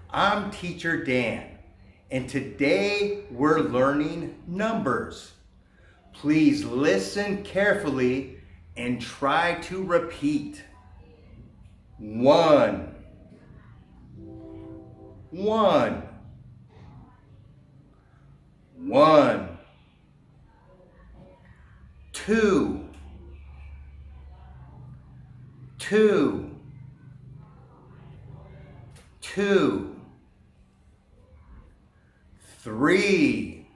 I'm Teacher Dan, and today we're learning numbers. Please listen carefully and try to repeat. 1, 1, 1, 2, 2, 2, 3,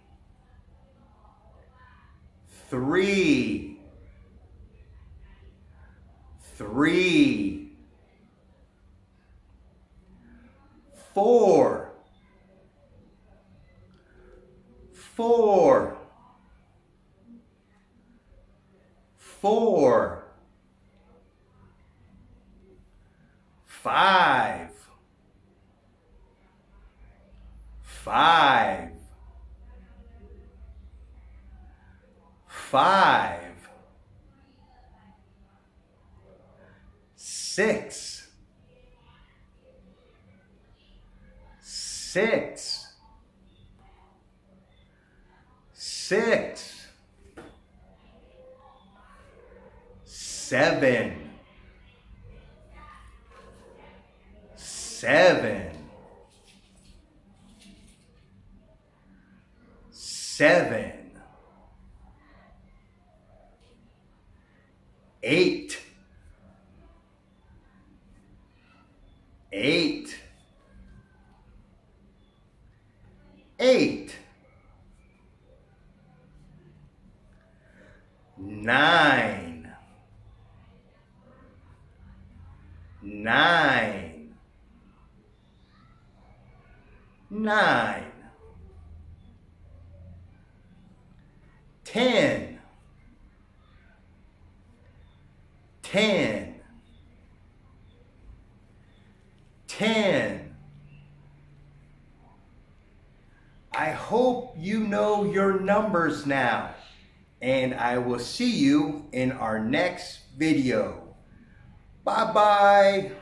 3, 3, 4, 4, 4, 5, 5, 5, 6, 6, 6, 7, 7, 7, 8, 8, 8, 9, 9, 9, 10, 10, 10. I hope you know your numbers now, and I will see you in our next video. Bye-bye.